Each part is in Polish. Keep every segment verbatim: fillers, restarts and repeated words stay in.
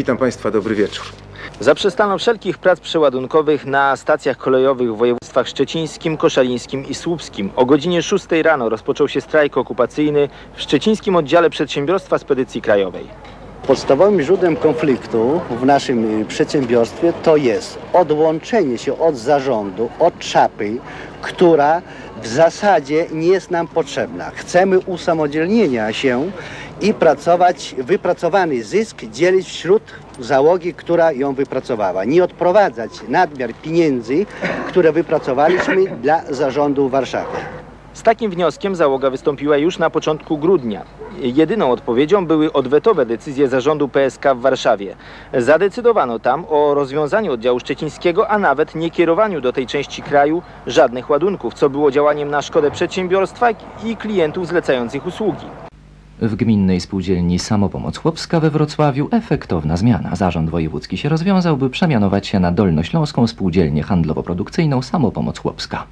Witam Państwa, dobry wieczór. Zaprzestano wszelkich prac przeładunkowych na stacjach kolejowych w województwach szczecińskim, koszalińskim i słupskim. O godzinie szóstej rano rozpoczął się strajk okupacyjny w szczecińskim oddziale Przedsiębiorstwa Spedycji Krajowej. Podstawowym źródłem konfliktu w naszym przedsiębiorstwie to jest odłączenie się od zarządu, od czapy, która w zasadzie nie jest nam potrzebna. Chcemy usamodzielnienia się i pracować, wypracowany zysk dzielić wśród załogi, która ją wypracowała. Nie odprowadzać nadmiar pieniędzy, które wypracowaliśmy dla zarządu Warszawy. Z takim wnioskiem załoga wystąpiła już na początku grudnia. Jedyną odpowiedzią były odwetowe decyzje zarządu P S K w Warszawie. Zadecydowano tam o rozwiązaniu oddziału szczecińskiego, a nawet nie kierowaniu do tej części kraju żadnych ładunków, co było działaniem na szkodę przedsiębiorstwa i klientów zlecających usługi. W Gminnej Spółdzielni Samopomoc Chłopska we Wrocławiu efektowna zmiana. Zarząd wojewódzki się rozwiązał, by przemianować się na Dolnośląską Spółdzielnię Handlowo-Produkcyjną Samopomoc Chłopska.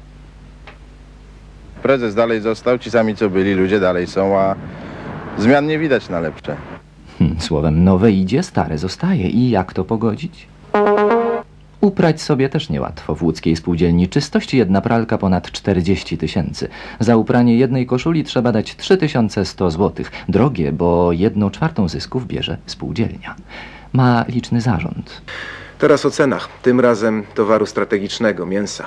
Prezes dalej został, ci sami co byli, ludzie dalej są, a zmian nie widać na lepsze. Hmm, słowem, nowe idzie, stare zostaje. I jak to pogodzić? Uprać sobie też niełatwo. W łódzkiej spółdzielni Czystość jedna pralka ponad czterdzieści tysięcy. Za upranie jednej koszuli trzeba dać trzy tysiące sto złotych. Drogie, bo jedną czwartą zysków bierze spółdzielnia. Ma liczny zarząd. Teraz o cenach. Tym razem towaru strategicznego, mięsa.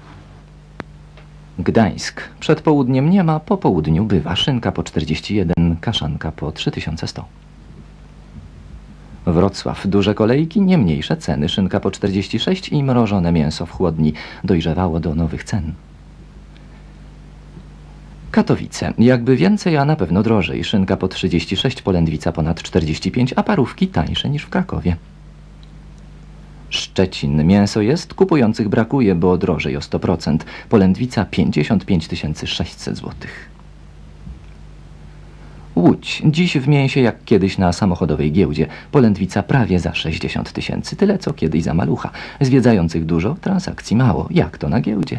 Gdańsk. Przed południem nie ma, po południu bywa. Szynka po czterdzieści jeden, kaszanka po trzy tysiące sto. Wrocław. Duże kolejki, nie mniejsze ceny. Szynka po czterdzieści sześć i mrożone mięso w chłodni dojrzewało do nowych cen. Katowice. Jakby więcej, a na pewno drożej. Szynka po trzydzieści sześć, polędwica ponad czterdzieści pięć, a parówki tańsze niż w Krakowie. Szczecin. Mięso jest, kupujących brakuje, bo drożej o sto procent. Polędwica pięćdziesiąt pięć tysięcy sześćset złotych. Łódź. Dziś w mięsie jak kiedyś na samochodowej giełdzie. Polędwica prawie za sześćdziesiąt tysięcy. Tyle co kiedyś za malucha. Zwiedzających dużo, transakcji mało. Jak to na giełdzie?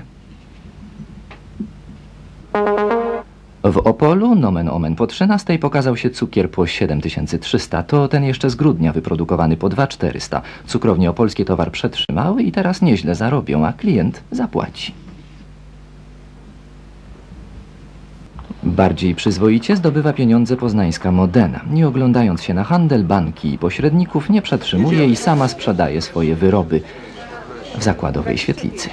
W Opolu, nomen omen, po trzynastej pokazał się cukier po siedem tysięcy trzysta. To ten jeszcze z grudnia wyprodukowany po dwa tysiące czterysta. Cukrownie opolskie towar przetrzymały i teraz nieźle zarobią, a klient zapłaci. Bardziej przyzwoicie zdobywa pieniądze poznańska Modena. Nie oglądając się na handel, banki i pośredników, nie przetrzymuje i sama sprzedaje swoje wyroby w zakładowej świetlicy.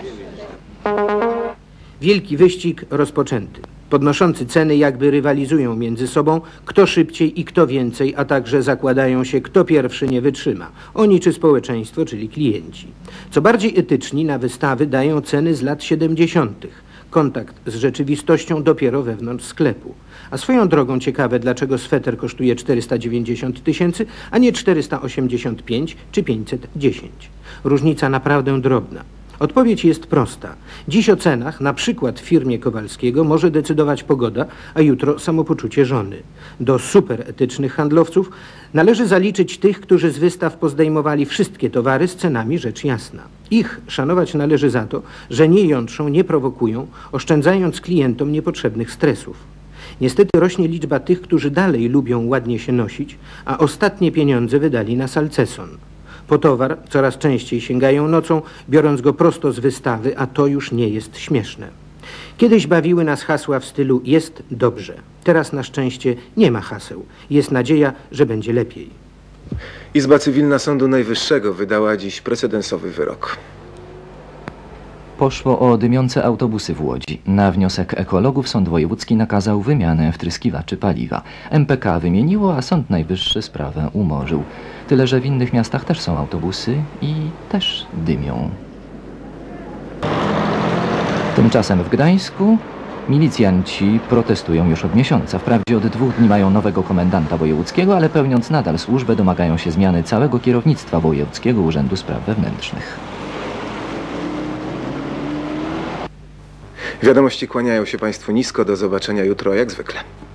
Wielki wyścig rozpoczęty. Podnoszący ceny jakby rywalizują między sobą, kto szybciej i kto więcej, a także zakładają się, kto pierwszy nie wytrzyma. Oni czy społeczeństwo, czyli klienci. Co bardziej etyczni na wystawy dają ceny z lat siedemdziesiątych. Kontakt z rzeczywistością dopiero wewnątrz sklepu. A swoją drogą ciekawe, dlaczego sweter kosztuje czterysta dziewięćdziesiąt tysięcy, a nie czterysta osiemdziesiąt pięć czy pięćset dziesięć. Różnica naprawdę drobna. Odpowiedź jest prosta. Dziś o cenach, na przykład w firmie Kowalskiego, może decydować pogoda, a jutro samopoczucie żony. Do superetycznych handlowców należy zaliczyć tych, którzy z wystaw pozdejmowali wszystkie towary z cenami rzecz jasna. Ich szanować należy za to, że nie jątrzą, nie prowokują, oszczędzając klientom niepotrzebnych stresów. Niestety rośnie liczba tych, którzy dalej lubią ładnie się nosić, a ostatnie pieniądze wydali na salceson. Po towar coraz częściej sięgają nocą, biorąc go prosto z wystawy, a to już nie jest śmieszne. Kiedyś bawiły nas hasła w stylu jest dobrze. Teraz na szczęście nie ma haseł. Jest nadzieja, że będzie lepiej. Izba Cywilna Sądu Najwyższego wydała dziś precedensowy wyrok. Poszło o dymiące autobusy w Łodzi. Na wniosek ekologów Sąd Wojewódzki nakazał wymianę wtryskiwaczy paliwa. M P K wymieniło, a Sąd Najwyższy sprawę umorzył. Tyle, że w innych miastach też są autobusy i też dymią. Tymczasem w Gdańsku milicjanci protestują już od miesiąca. Wprawdzie od dwóch dni mają nowego komendanta wojewódzkiego, ale pełniąc nadal służbę domagają się zmiany całego kierownictwa Wojewódzkiego Urzędu Spraw Wewnętrznych. Wiadomości kłaniają się Państwu nisko. Do zobaczenia jutro jak zwykle.